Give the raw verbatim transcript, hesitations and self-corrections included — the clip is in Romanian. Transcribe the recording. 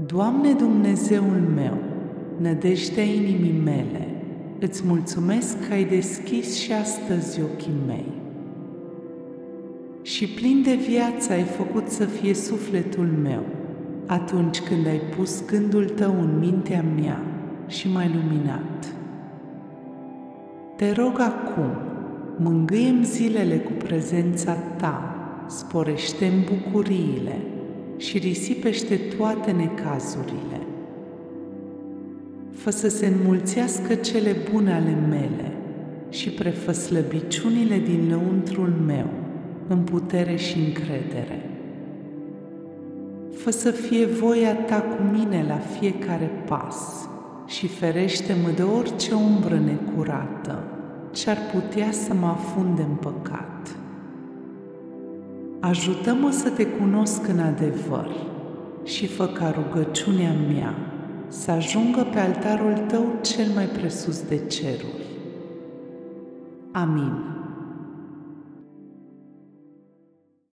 Doamne Dumnezeul meu, nădejdea inimii mele, îți mulțumesc că ai deschis și astăzi ochii mei. Și plin de viață ai făcut să fie sufletul meu, atunci când ai pus gândul tău în mintea mea și m-ai luminat. Te rog acum, mângâie-mi zilele cu prezența ta, sporește-mi bucuriile și risipește toate necazurile. Fă să se înmulțească cele bune ale mele și prefă slăbiciunile din lăuntrul meu în putere și încredere. Fă să fie voia ta cu mine la fiecare pas și ferește-mă de orice umbră necurată ce ar putea să mă afunde în păcat. Ajută-mă să te cunosc în adevăr și fă ca rugăciunea mea să ajungă pe altarul tău cel mai presus de ceruri. Amin.